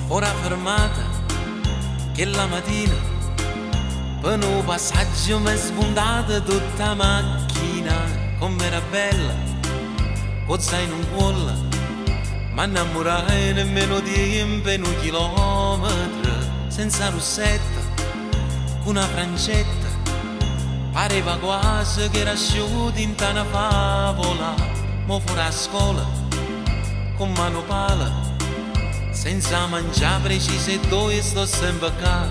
ora fermata che la mattina per un passaggio mi è spuntata tutta la macchina come era bella cozza in un cuolla ma innamorai nemmeno tempo in un chilometro senza rossetta con una francetta pareva quasi che era asciutta in una favola mo fuori a scuola con mano pala senza mangiare precise dove sto sempre qua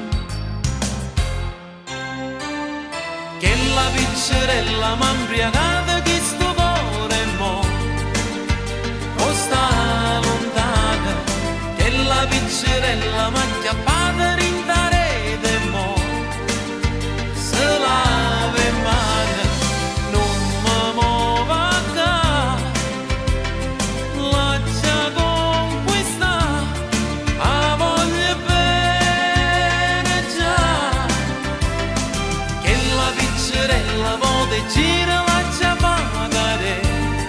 che la piccerella m'ha imbriagata che sto cuore mo o sta lontana che la piccerella m'ha acchiappata in da rete mo se lava in mano non mi muovo a ca la già conquista a voglia bene già che la piccerella vuole gira la già pagare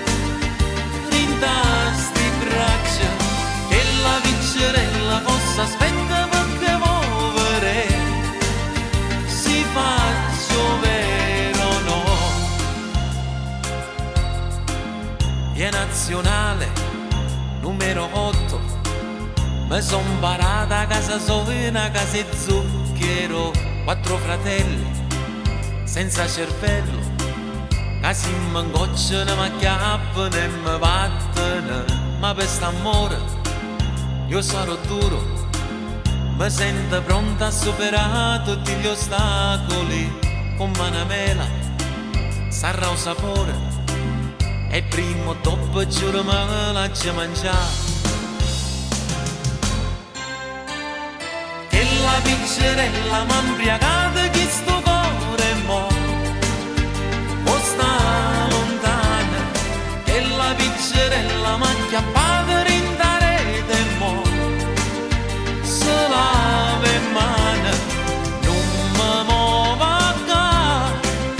rintasti braccia che la piccerella possa aspetta perché muovere si faccio vero no via nazionale numero 8 mi son parata a casa solo in una casa di zucchero 4 fratelli senza cervello che si mi ingocciano mi acchiappano e mi battono ma per st'amore io sarò duro mi sento pronta a superare tutti gli ostacoli con mano mela sarà un sapore e prima o dopo giuro me la ci mangiare che la piccerella m'ha imbriagata che sto cuore mo o sta lontana che la piccerella m'ha acchiappata in da rete mo se lava in mano non mi muovo a ca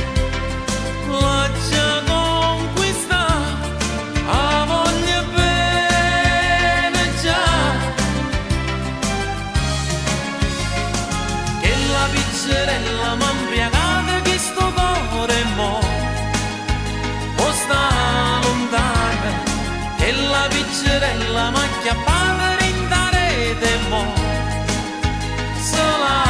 la già conquista a voglia bene già che la piccerella m'ha imbriagata che sto cuore mo o sta lontana che la piccerella m'ha acchiappata in da rete mo se la